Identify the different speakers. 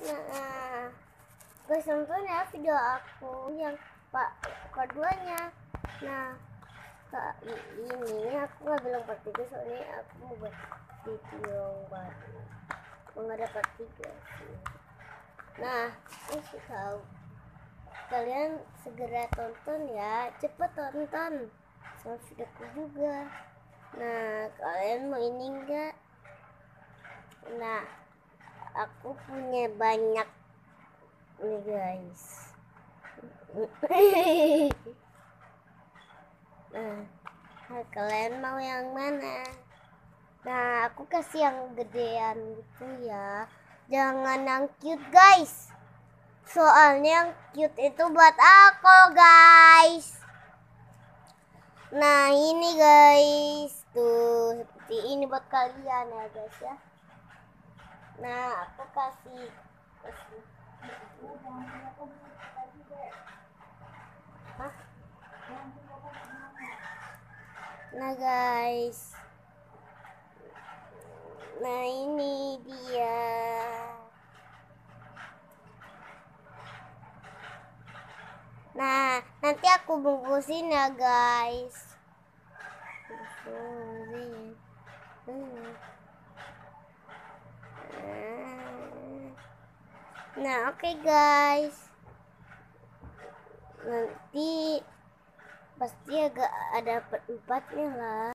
Speaker 1: Nah, guys, nonton ya video aku yang part 2-nya. Nah, ini aku nggak bilang part 3 soalnya aku mau buat video baru. Nggak ada part 3 sih. Nah, aku tahu kalian segera tonton ya, cepet tonton sama videoku juga. Nah, kalian mau ini enggak? Nah, aku punya banyak nih guys. Nah, kalian mau yang mana? Nah, aku kasih yang gedean gitu ya, jangan yang cute guys, soalnya yang cute itu buat aku guys. Nah ini guys, tuh seperti ini buat kalian ya guys ya. Nah aku kasih. Hah? Nah guys, nah ini dia. Nah nanti aku bungkusin ya guys. Nah oke guys, nanti pasti agak ada 4-4-nya lah.